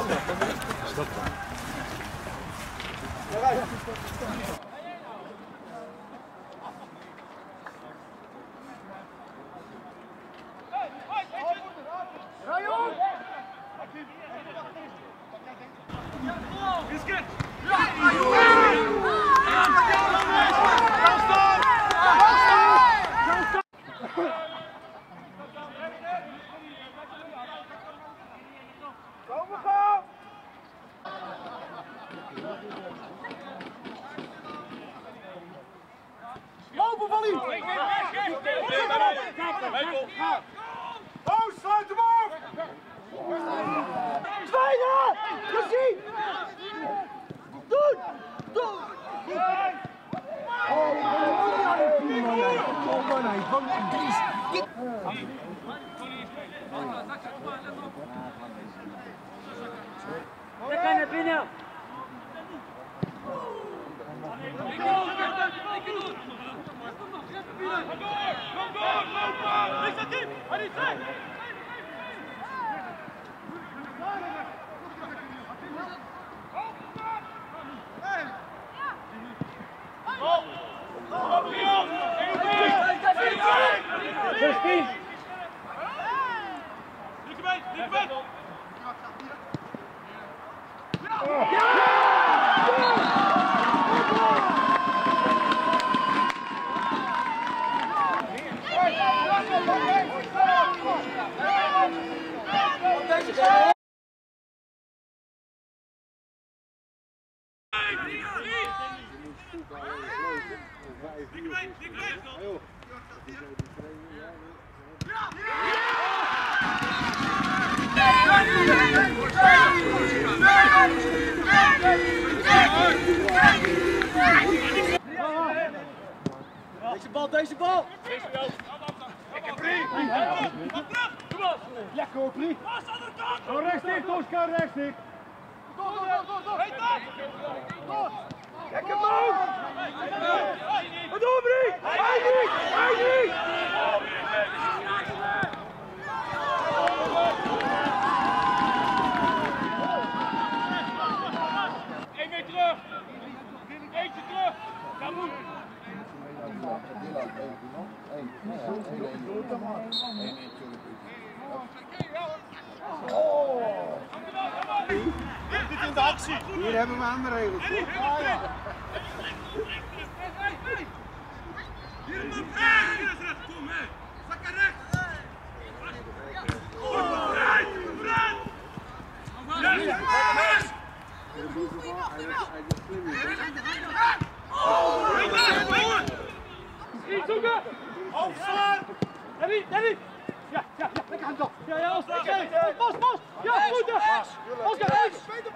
Stop dan. Lopen van u! Oh, sluit hem af! Tweede! Gezien! Doen! Doen! Lekker naar binnen! Deze bal! Lekker Prie! Lekker hoor, Prie! Go rechtsdik, Tosca, rechtsdik! Lekker man! Wat doen Prie? Hij niet! Hij niet! Eén weer terug! Eentje terug! Dat moet! Dit in de actie! Hier hebben we aan de regels. Hier kom mee! Zakken rechts! Vooruit! Vooruit! Schiet zoeken! Opslaan! Danny! Ja, lekker hand op! Ja, Oscar! Pas! Ja, goed! Oscar, rechts!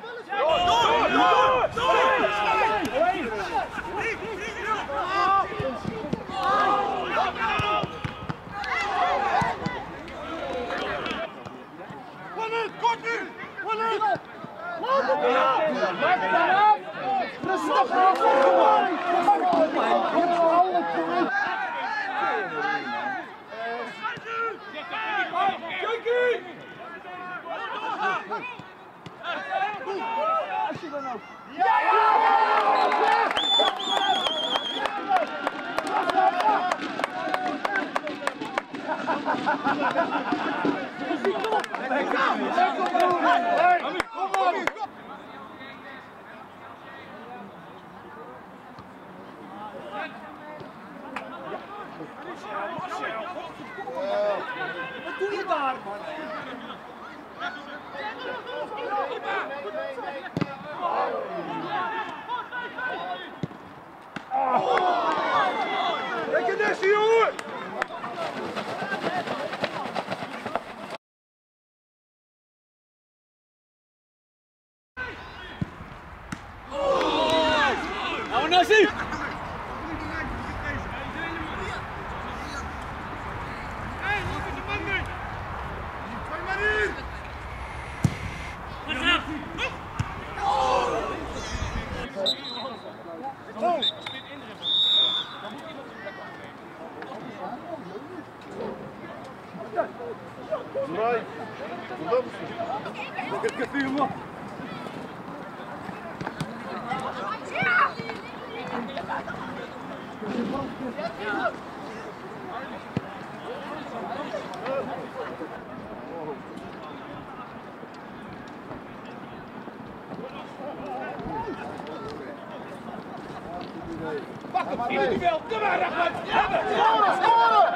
Kort nu! Wat doe je daar, man? Lekker Nessie, jongen! Nou, Nessie! Lekker café, man. Pak hem, in het duel, kom maar, Rachman! Scoren, scoren!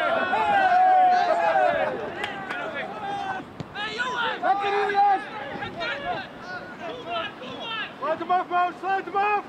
Lekker Julius! Sluit hem af, Moos, sluit hem af!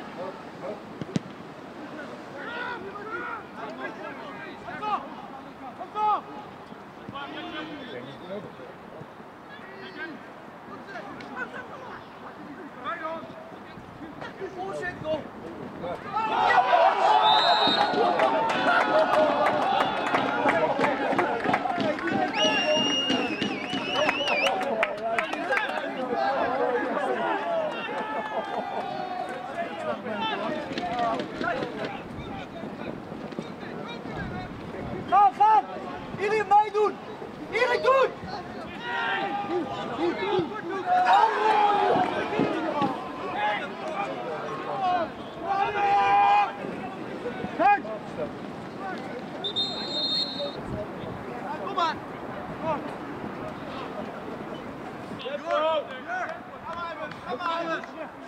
Ga! Iedereen meedoen! Iedereen doen! Kijk! Kom maar! Kom maar!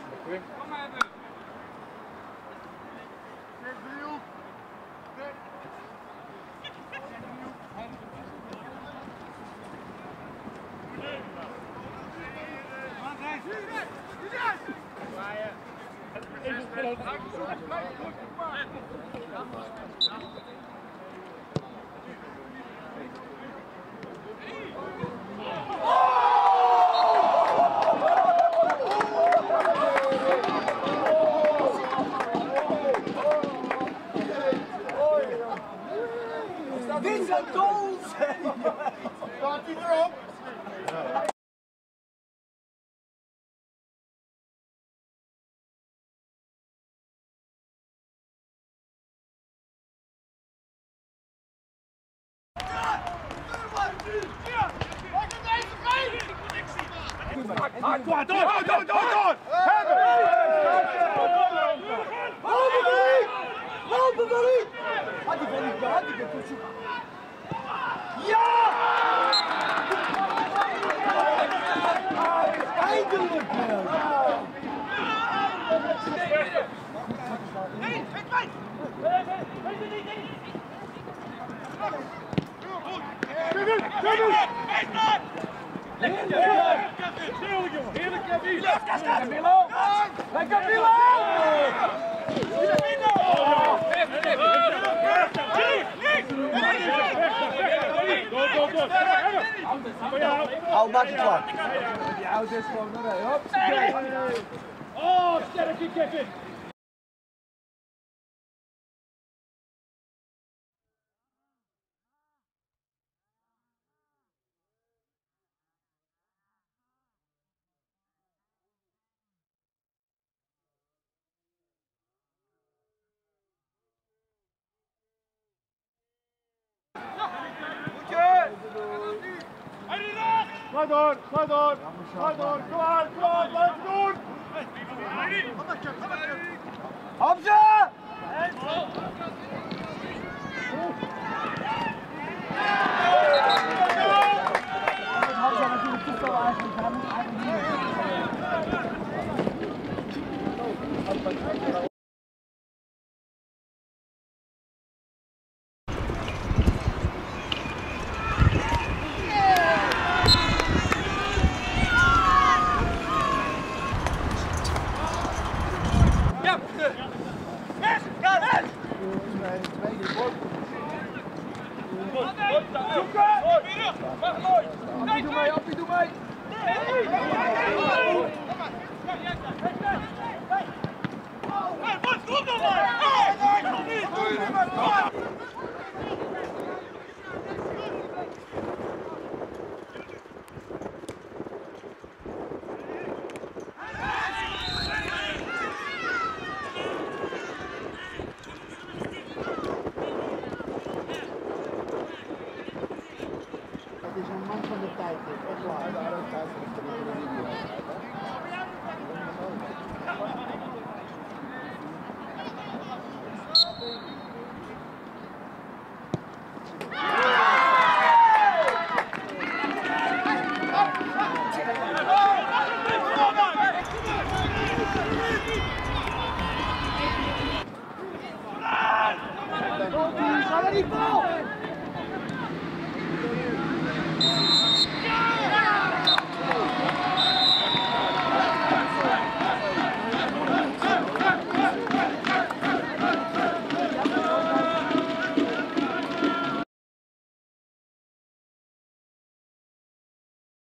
Dit zijn goals! Staat hij erop? Door! Lopen Marie! Had die van niet gehad, die kan zoeken. Ja! Eindelijk! Nee, Heerlijk, Kevin! Lekker Milo! Hou, maak het klaar. Die auto is gewoon nog een. Hop. Oh, sterk, Kevin! Ga door, kom aan, laat het doen! Hamza! Hamza natuurlijk toestel eigenlijk. Hij moet eigenlijk niet. Doe mee!